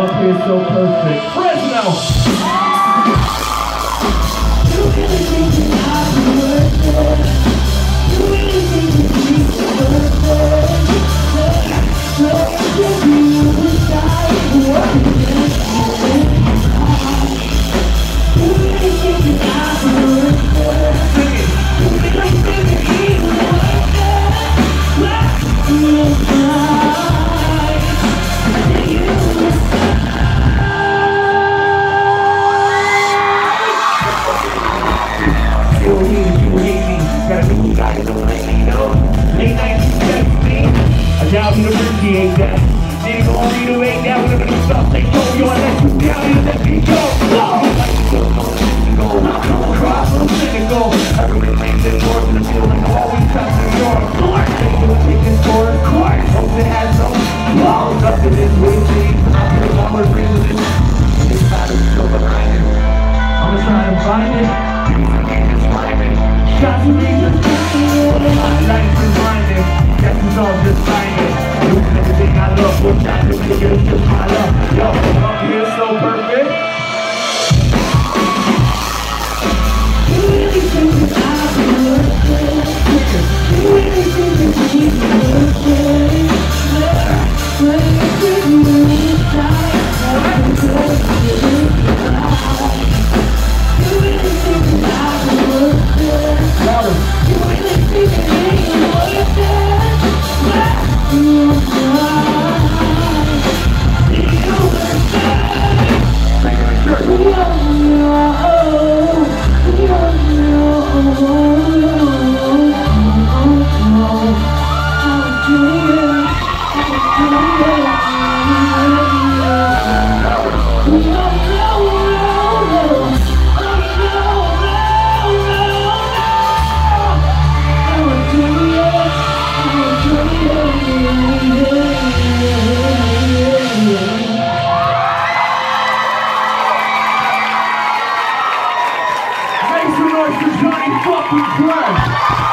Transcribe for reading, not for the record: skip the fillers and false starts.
up here so perfect. Fresno! You really think that I'll be worth it? You really think that she's worth it? Look at you inside, worth it. You really think that I'll be worth it? You really think that she's worth Late night, I doubt you appreciate that. Nigga gon' need to make that with the stuff they told you. I let you down and let me go. Cross, I'm cynical. Everybody makes it more than a feeling. Always touch the door. Lord, taking for a course. Hope it has no walls. Nothing is wasting. I'm here on my reason. It's not a silver lining. I'ma try to find it. It's rhyming. Shots of reason. My life is blinding. Guess it's all just blinding. Losing everything I love. We're trying to make it just my love. Yo, up here so perfect. You really think that I'll be worth it? You really think that she's worth it? When you give me inside, I'm worth it. You really think that I'll be worth it? You really think that she's worth it? Make some noise for Johnny fucking Fresh!